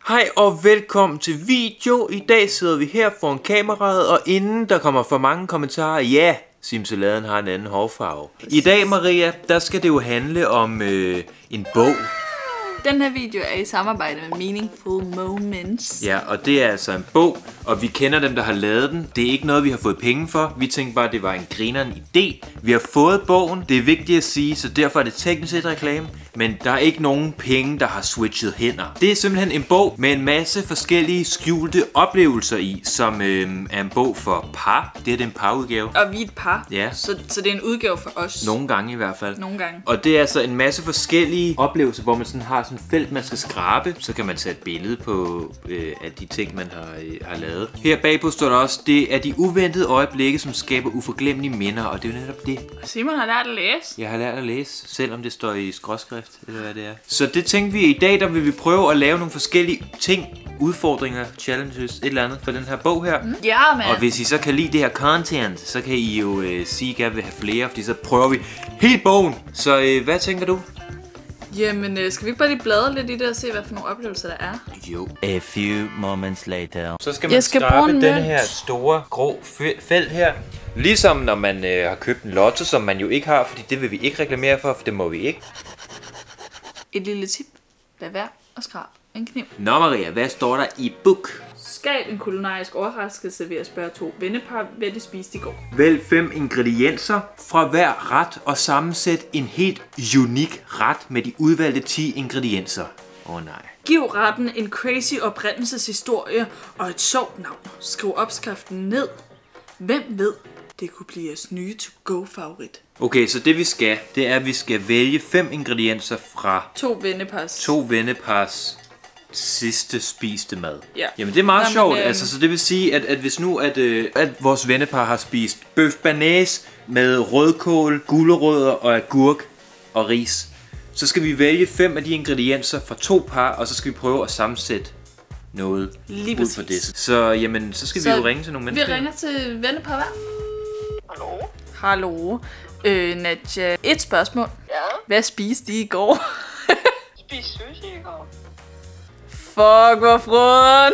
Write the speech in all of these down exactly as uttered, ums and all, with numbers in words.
Hej og velkommen til video. I dag sidder vi her foran kameraet, og inden der kommer for mange kommentarer, ja, simsaladen har en anden hårfarve. I dag, Maria, der skal det jo handle om øh, en bog. Den her video er i samarbejde med Meaningful Moments. Ja, og det er altså en bog, og vi kender dem, der har lavet den. Det er ikke noget, vi har fået penge for. Vi tænkte bare, at det var en grineren idé. Vi har fået bogen, det er vigtigt at sige, så derfor er det teknisk set reklame. Men der er ikke nogen penge, der har switchet hænder. Det er simpelthen en bog med en masse forskellige skjulte oplevelser i, som øh, er en bog for par. Det er en parudgave. Og vi er et par, ja. så, så det er en udgave for os. Nogle gange i hvert fald. Nogle gange. Og det er altså en masse forskellige oplevelser, hvor man sådan har sådan et felt, man skal skrabe. Så kan man tage et billede på øh, af de ting, man har, øh, har lavet. Her bagpå står der også, det er de uventede øjeblikke, som skaber uforglemmelige minder. Og det er jo netop det. Simon har lært at læse. Jeg har lært at læse, selvom det står i skråskrift, eller hvad det er. Så det tænkte vi i dag, der vil vi prøve at lave nogle forskellige ting, udfordringer, challenges, et eller andet for den her bog her. Mm. Ja, man. Og hvis I så kan lide det her content, så kan I jo øh, sige, at I gerne vil have flere, fordi så prøver vi hele bogen. Så øh, hvad tænker du? Jamen, øh, skal vi ikke bare lige bladre lidt i det og se, hvad for nogle oplevelser der er? Jo. A few moments later. Så skal man skal skrabe denne denne her store, grå felt her. Ligesom når man øh, har købt en lotto, som man jo ikke har, fordi det vil vi ikke reklamere for, for det må vi ikke. Et lille tip. Lad være at skrabe en kniv. Nå Maria, hvad står der i book? Skab en kulinarisk overraskelse ved at spørge to vennepar, hvad de spiste i går. Vælg fem ingredienser fra hver ret og sammensæt en helt unik ret med de udvalgte ti ingredienser. Åh oh, nej. Giv retten en crazy oprindelseshistorie og et sjovt navn. Skriv opskriften ned. Hvem ved, det kunne blive jeres nye to-go-favorit. Okay, så det vi skal, det er, at vi skal vælge fem ingredienser fra To vennepars. to vennepars sidste spiste mad. Ja. Jamen det er meget Nå, men, sjovt, øh... altså, så det vil sige, at, at hvis nu, at, øh, at vores vennepar har spist bøf banæs med rødkål, gulerødder og agurk og ris, så skal vi vælge fem af de ingredienser fra to par, og så skal vi prøve at sammensætte noget Lige ud fra det. Så jamen, så skal så vi jo ringe til nogle mennesker. Vi ringer til vennepar hver. Hallo? Hallo. Øh, Nadja. Et spørgsmål. Ja? Hvad spiste I i går? Spiste sushi i går? Fuck, hvor frøden.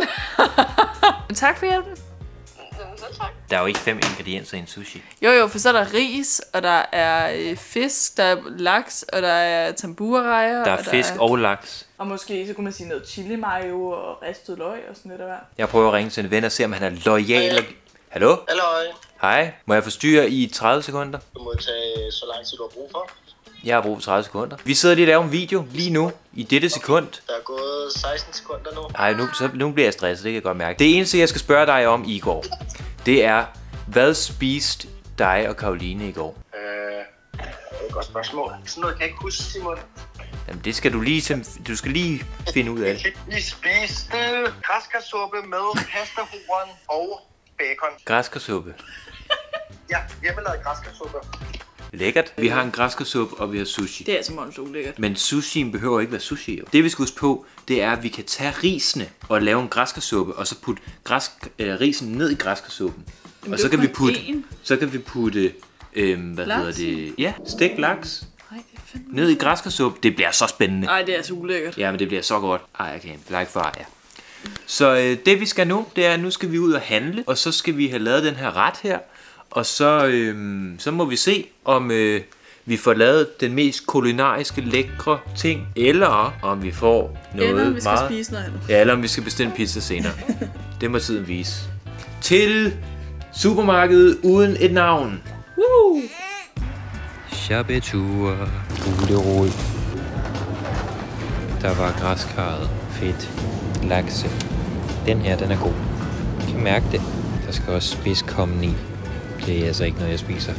Tak for hjælpen. Jamen, så tak. Der er jo ikke fem ingredienser i en sushi. Jo jo, for så er der ris, og der er øh, fisk, der er laks, og der er tamburarejer. Der er og fisk der er... og laks. Og måske så kunne man sige noget chili mayo og ristet løg og sådan lidt af hver. Jeg prøver at ringe til en ven og se, om han er loyal. Hallo? Halløj. Hej. Må jeg forstyrre i tredive sekunder? Du må tage så lang tid, du har brug for. Jeg har brug for tredive sekunder. Vi sidder lige og laver en video lige nu, i dette sekund. Der er gået seksten sekunder nu. Ej, nu, så, nu bliver jeg stresset, det kan jeg godt mærke. Det eneste, jeg skal spørge dig om i går, det er, hvad spiste dig og Karoline i går? Øh, det er et godt spørgsmål. Sådan noget kan jeg ikke huske, Simon. Jamen, det skal du lige, du skal lige finde ud af. Vi spiste græskarsuppe med pastahorn og bacon. Græskarsuppe. Ja, hjemmelavet græskarsuppe. Lækkert. Vi har en græskarsuppe, og vi har sushi. Det er altså meget ulækkert. Men sushien behøver ikke være sushi, jo. Det vi skal huske på, det er, at vi kan tage risene og lave en græskarsuppe, og så putte græs, øh, risen ned i græskarsuppen. Jamen, Og så kan vi putte, en. så kan vi putte, øh, hvad Laks? hedder det? Ja, stegt laks. Nej, det er fandme... Ned i græskarsuppe. Det bliver så spændende. Ej, det er altså ulækkert. Ja, men det bliver så godt. Ej, jeg kan like for ej. Så øh, det vi skal nu, det er, at nu skal vi ud og handle, og så skal vi have lavet den her ret her. Og så, øh, så må vi se, om øh, vi får lavet den mest kulinariske lækre ting, eller om vi får noget Eller om vi skal meget... spise noget andet. Ja, eller om vi skal bestille pizza senere. Det må tiden vise. Til supermarkedet uden et navn. Woo! Shabbetur, gulerod. Der var græskarret, fedt, lakse. Den her, den er god. Jeg kan mærke det. Der skal også spidskommen i. Det er altså ikke noget, jeg spiser.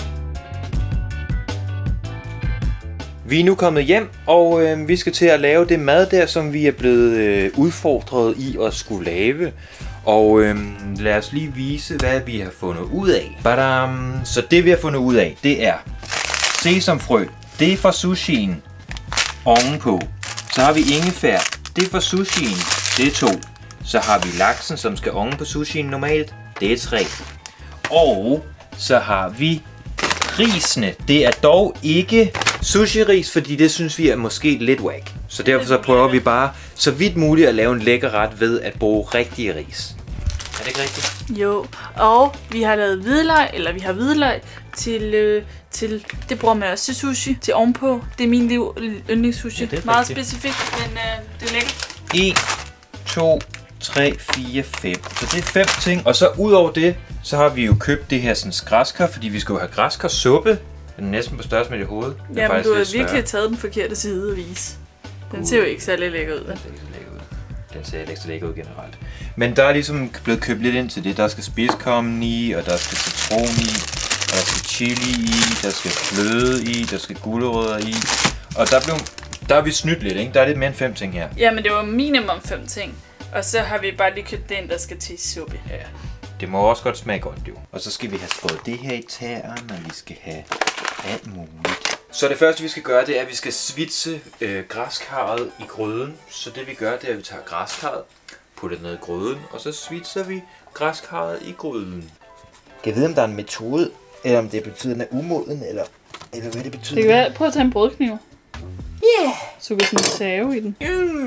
Vi er nu kommet hjem, og øh, vi skal til at lave det mad der, som vi er blevet øh, udfordret i at skulle lave. Og øh, lad os lige vise, hvad vi har fundet ud af. Badam. Så det vi har fundet ud af, det er sesamfrø. Det er fra sushien. Ovenpå. Så har vi ingefær. Det er fra sushien. Det er to. Så har vi laksen, som skal oven på sushien normalt. Det er tre. Og så har vi risene. Det er dog ikke sushi-ris, fordi det synes vi er måske lidt whack. Så derfor så prøver vi bare så vidt muligt at lave en lækker ret ved at bruge rigtig ris. Er det ikke rigtigt? Jo, og vi har lavet hvidløg, eller vi har hvidløg til, øh, til det bruger man også til sushi, til ovenpå. Det er min liv yndlingssushi. Ja, meget specifikt, men øh, det er lækkert. en, to, tre, fire, fem. Så det er fem ting. Og så ud over det, så har vi jo købt det her sådan græskar, fordi vi skal jo have græskarsuppe. Den er næsten på størrelse med det hoved. Den ja, men du har virkelig taget den forkerte side at vise. Den uh. ser jo ikke særlig lækker ud. Den ser ikke så lækker ud. Den ser ikke så lækker ud generelt. Men der er ligesom blevet købt lidt ind til det. Der skal spidskommen i, og der skal citron i, og der skal chili i, der skal fløde i, der skal gulerødder i. Og der blev, der er vi snydt lidt, ikke? Der er lidt mere end fem ting her. Ja, men det var minimum fem ting. Og så har vi bare lige købt den, der skal til suppe. Ja, det må også godt smage godt, jo. Og så skal vi have skåret det her i tæren, og vi skal have alt muligt. Så det første, vi skal gøre, det er, at vi skal svitse øh, græskarret i grøden. Så det vi gør, det er, at vi tager græskarret, putter det ned i grøden, og så svitser vi græskarret i grøden. Jeg ved, om der er en metode, eller om det betyder, at den er umoden, eller, eller hvad det betyder. Det kan være, prøv at tage en brødkniv. Yeah! Så du kan sådan save i den.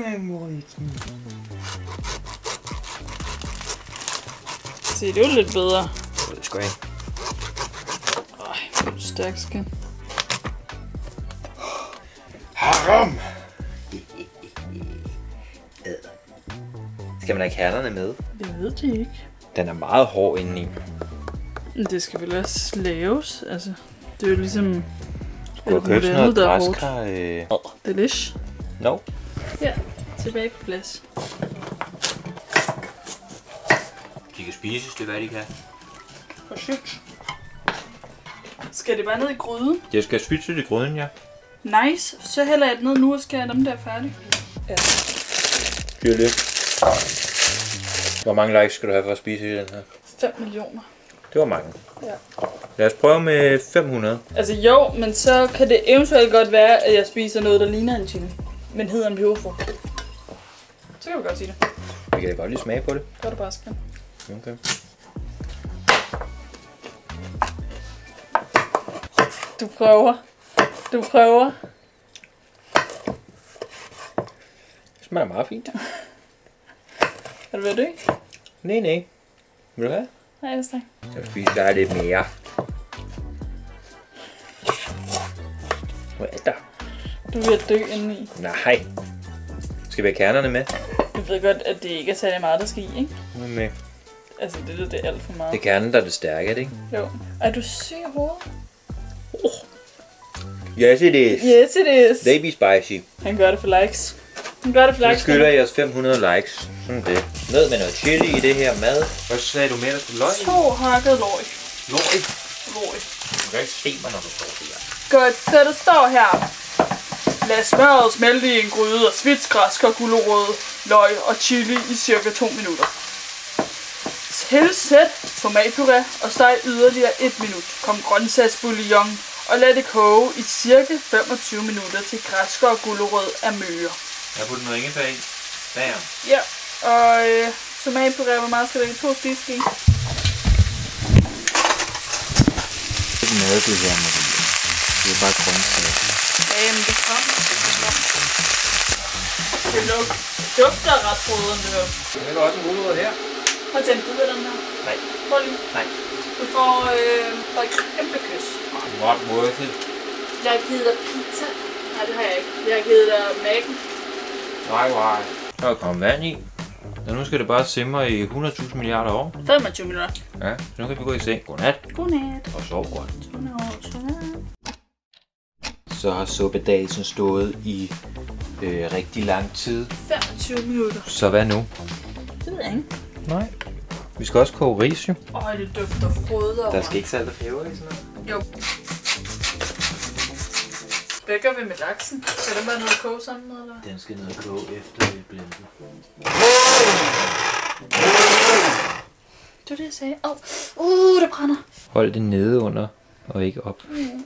Se, det er jo lidt bedre. Det skal jeg. Ej, hvor er du stærk, skan. Haram! Skal man have kernerne med? Jeg ved det ikke. Den er meget hård indeni. Men det skal vel også laves, altså. Det er jo ligesom... Skulle du købe sådan noget græskar? Øh... Delish. No. Ja, tilbage på plads. De kan spises, det er hvad de kan. Forsøgt. Skal det bare ned i gryden? Jeg skal spise i gryden, ja. Nice. Så hælder jeg det ned nu og skærer dem der færdige. Ja. Gør det. Hvor mange likes skal du have for at spise i den her? fem millioner. Det var mange. Ja. Lad os prøve med fem hundrede. Altså jo, men så kan det eventuelt godt være, at jeg spiser noget, der ligner en chili. Men hedder en peberfrugt. Så kan vi godt sige det. Vi kan da godt lige smage på det. Gør det bare, skal. Okay. Du prøver. Du prøver. Det smager meget fint. Er du ved det ikke? Nej, nej. Vil du have? Nej, jeg tak. Jeg spiser dig lidt mere. Hvad er der? Du er ved at dø indeni. Nej. Skal vi have kernerne med? Du ved godt, at det ikke er særlig meget, der skal i, ikke? Nu er med. Altså, det, det er alt for meget. Det er kernen, der er det stærke, er det ikke? Jo. Er du syg i hovedet? Oh. Yes, it is. Yes, it is. They be spicy. Han gør det for likes. Han gør det for likes. Så skylder jeg os fem hundrede likes. Sådan det. Ned med noget chili i det her mad. Hvad sagde du med, der skulle løg? To hakket løg. Løg? Løg. Du kan ikke se mig, når du står her. Godt, så der står her. Lad smøret smelte i en gryde og svits græskar, gulerod, løg og chili i cirka to minutter. Tilsæt tomatpuré og steg yderligere et minut. Kom grøntsagsbouillon og lad det koge i cirka femogtyve minutter til græskar og gulerod er møre. Jeg har puttet noget ingefær i. Bam. Ja, og øh, tomatpuré, hvor meget skal der i? To spiske i? Det er noget, det her med det. Det er bare grøntsager. Ja, men det kommer. Det lugter, dufter ret brøden, det her. Der er også en gulerod her. Har tændt du ved den her? Nej. Prøv lige. Nej. Du får øh, får et kæmpe kys. Not worth it. Jeg har givet dig pizza. Nej, det har jeg ikke. Jeg har givet dig Mac'en. Nej, nej. Der er kommet vand i. Og nu skal det bare simre i hundrede tusind milliarder år. femogtyve minutter. Ja, så nu kan vi gå i seng. Godnat. Godnat. Og sov godt. Godnat. Så har suppedagen stået i øh, rigtig lang tid. femogtyve minutter. Så hvad nu? Det ved jeg ikke. Nej. Vi skal også koge ris, jo. Øj, det dufter frøder. Der skal ikke salt og peber i sådan noget. Jo. Hvad gør vi med laksen? Skal den bare noget at koge sammen med, eller? Den skal ned og koge efter vi blender. Det var det, jeg sagde. Åh, oh. uh, det brænder. Hold det nede under og ikke op. Mm.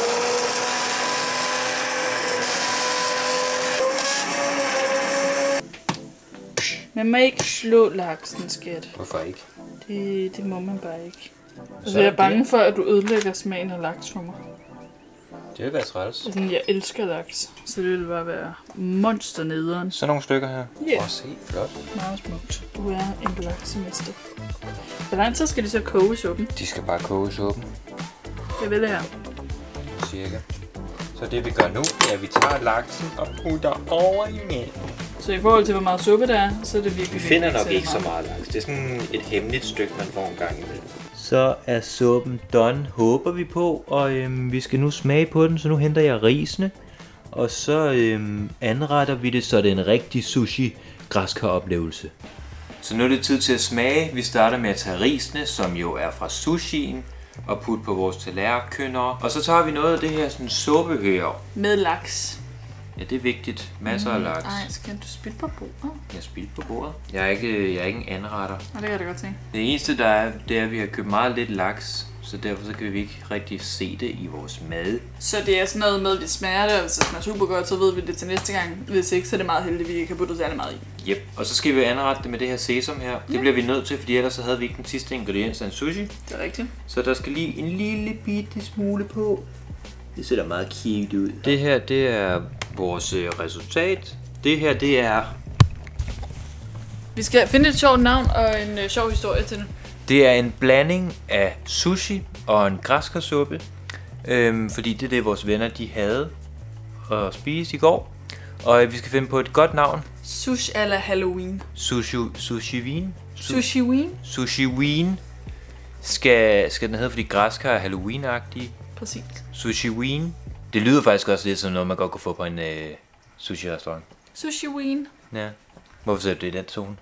Man må ikke slå laksen, skat. Hvorfor ikke? Det, det må man bare ikke. Altså, jeg er bange for, at du ødelægger smagen af laks for mig. Det vil være træls. Altså, jeg elsker laks, så det ville bare være monsternederen. Sådan nogle stykker her. Ja. Åh, se, flot. Meget smukt. Du er en laksemester. Hvor lang tid skal de så koge suppen? De skal bare koge suppen, Det vil jeg. cirka. Så det vi gør nu, er at vi tager laksen og putter over i mælk. Så i forhold til hvor meget suppe der er, så er det virkelig... Vi finder virkelig nok ikke ikke så meget laks. Det er sådan et hemmeligt stykke, man får en gang imellem. Så er suppen done, håber vi på, og øhm, vi skal nu smage på den, så nu henter jeg risene. Og så øhm, anretter vi det, så det er en rigtig sushi-græskar-oplevelse. Så nu er det tid til at smage. Vi starter med at tage risene, som jo er fra sushien, og putte på vores tallerkener. Og så tager vi noget af det her sådan suppe her. Med laks. Ja, det er vigtigt. Masser af laks. Ej, skal du spille på bordet? Jeg spilder på bordet. Jeg er ikke, jeg er ikke en anretter. Nå, det kan jeg da godt tænke. Det eneste der er, det er, at vi har købt meget lidt laks. Så derfor så kan vi ikke rigtig se det i vores mad. Så det er sådan noget med, at vi smager det, og hvis det smager super godt, så ved vi det til næste gang. Hvis ikke, så er det meget heldigt, at vi ikke har puttet særlig meget i. Yep. Og så skal vi anrette det med det her sesam her. Det Ja. bliver vi nødt til, fordi ellers så havde vi ikke den sidste ingrediens af en sushi. Det er rigtigt. Så der skal lige en lille bitte smule på. Det ser da meget cute ud. Det her, det er vores øh, resultat. Det her, det er... Vi skal finde et sjovt navn og en øh, sjov historie til det. Det er en blanding af sushi og en græskarsuppe. Øhm, fordi det er det, vores venner de havde at spise i går. Og øh, vi skal finde på et godt navn. Sush a la Halloween. Sushi... Sushi-wien? Sushi Ween? Sushi-wien skal, skal den hedde, fordi græskar er Halloween-agtige. Præcis. Sushi-wien. Det lyder faktisk også lidt som noget, man godt kunne få på en øh, sushi-restaurant. Sushi Ween. Ja. Hvorfor sagde du det i den tone?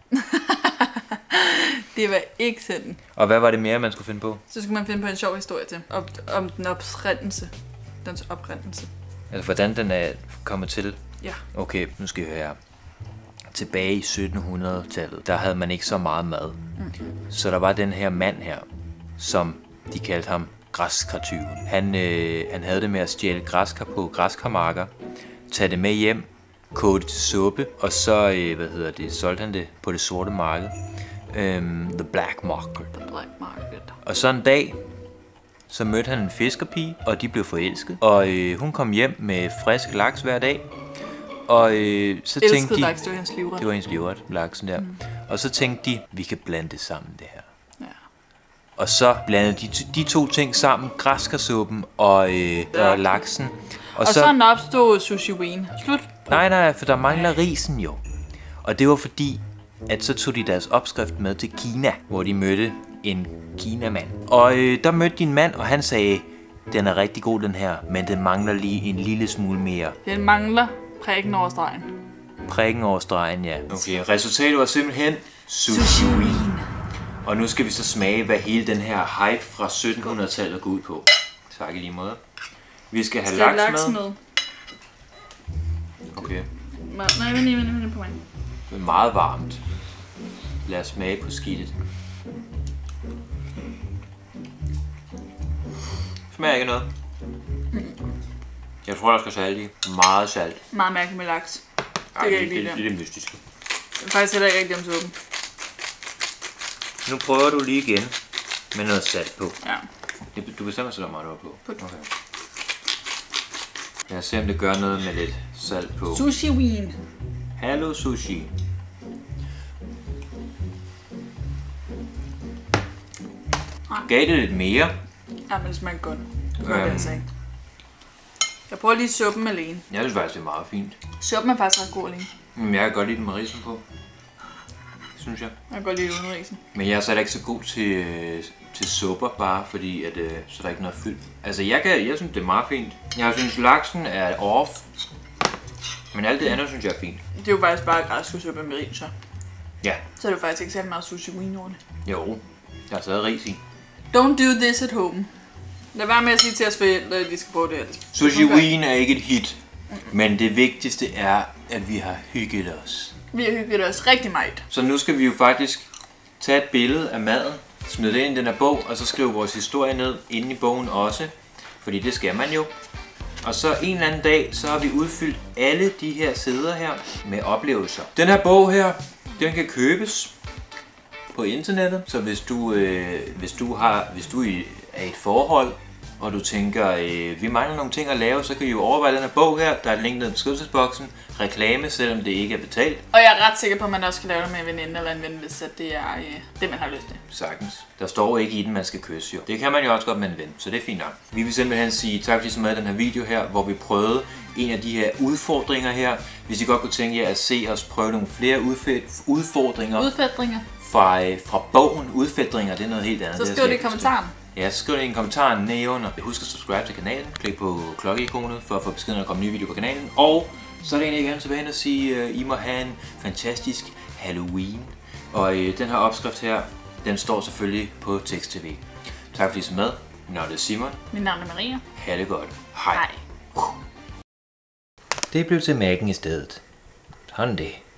Det var ikke sådan. Og hvad var det mere, man skulle finde på? Så skal man finde på en sjov historie til. Om, om den oprindelse. Dens oprindelse. Altså, hvordan den er kommet til? Ja. Okay, nu skal vi høre her. Tilbage i sytten hundrede-tallet, der havde man ikke så meget mad. Mm. Så der var den her mand her, som de kaldte ham græskartyven. Han, øh, han havde det med at stjæle græskar på græskarmarker, tage det med hjem, koge det til suppe, og så øh, hvad hedder det, solgte han det på det sorte marked. Øhm, the Black Market. The Black Market. Og så en dag, så mødte han en fiskerpige, og de blev forelsket. Og øh, hun kom hjem med frisk laks hver dag. Og øh, så Elskede tænkte de... laks, det var hans livret. Det var hendes livret, laksen der. Mm. Og så tænkte de, vi kan blande det sammen, det her. Ja. Og så blandede de, de to ting sammen, græskarsuppen og, øh, Ja. og laksen. Og, Og så, så opstod Sushi Ween. Slut. Nej, nej, for der mangler risen jo. Og det var fordi, at så tog de deres opskrift med til Kina, hvor de mødte en kinamand. Og øh, der mødte de en mand, og han sagde, den er rigtig god den her, men den mangler lige en lille smule mere. Den mangler prikken over stregen. Prikken over stregen, ja. Okay, resultatet var simpelthen Sushi Ween. Og nu skal vi så smage, hvad hele den her hype fra sytten hundrede-tallet går ud på. Tak i lige måde. Vi skal have Skal laks, laks med. med? Okay. Nej, vent lige, vent lige, vent lige på mig. Det er meget varmt. Lad os smage på skidtet. Smager ikke noget. Jeg tror, der skal salt i. Meget salt. Meget mærkeligt med laks. Det Ej, kan jeg det, ikke lide det, der. det er det mystiske. Jeg er faktisk heller ikke rigtig om suppen. Nu prøver du lige igen med noget salt på. Ja. Du bestemmer selv, hvor meget du er på. Put. Okay. Lad os se, om det gør noget med lidt salt på. Sushi Ween. Hallo sushi. Gav det lidt mere? Ja, men det smager godt. Det Øhm. var det, jeg sagde. Jeg prøver lige suppen alene. Jeg synes faktisk, det er meget fint. Suppen er faktisk ret god alene. Men jeg kan godt lide den med risen på. Synes jeg. Jeg kan godt lide uden risen. Men jeg er så ikke så god til, øh, til supper, bare fordi, at, øh, så der er ikke noget fyld. Altså, jeg, kan, jeg synes, det er meget fint. Jeg synes, laksen er off. Men alt det andet synes jeg er fint. Det er jo faktisk bare græskarsuppe med ris, så. Ja. Så er det jo faktisk ikke særlig meget Sushi Ween over det. Jo. Der er stadig ris i. Don't do this at home. Lad være med at sige til os forældre, at de skal prøve det ellers. Sushi Ween er ikke et hit. Men det vigtigste er, at vi har hygget os. Vi har hygget os rigtig meget. Så nu skal vi jo faktisk tage et billede af maden, smide det ind i den her bog, og så skrive vores historie ned inde i bogen også. Fordi det skal man jo. Og så en eller anden dag, så har vi udfyldt alle de her sider her med oplevelser. Den her bog her, den kan købes på internettet. Så hvis du, øh, hvis du, har, hvis du er i et forhold, og du tænker, øh, vi mangler nogle ting at lave, så kan I jo overveje den her bog her. Der er et link ned i beskrivelsesboksen. Reklame, selvom det ikke er betalt. Og jeg er ret sikker på, at man også kan lave det med en veninde eller en ven, hvis det er øh, det, man har lyst til. Sagtens. Der står ikke i den, man skal kysse jo. Det kan man jo også godt med en ven, så det er fint nok. Vi vil simpelthen sige tak fordi I så med i den her video her, hvor vi prøvede en af de her udfordringer her. Hvis I godt kunne tænke jer at se os prøve nogle flere udfordringer. Udfordringer. Fra, øh, fra bogen. Udfordringer, det er noget helt andet. Så skriv det i kommentaren. Ja, så skriv det i en kommentar nede under. Husk at subscribe til kanalen. Klik på klokkeikonet for at få besked, når der kommer nye videoer på kanalen. Og så er det egentlig gerne tilbage at sige, at I må have en fantastisk Halloween. Og øh, den her opskrift her, den står selvfølgelig på Tekst T V. Tak fordi I så med. Mit navn er Simon. Mit navn er Maria. Ha' det godt. Hej. Hej. Det blev til Mac'en i stedet. Sådan det.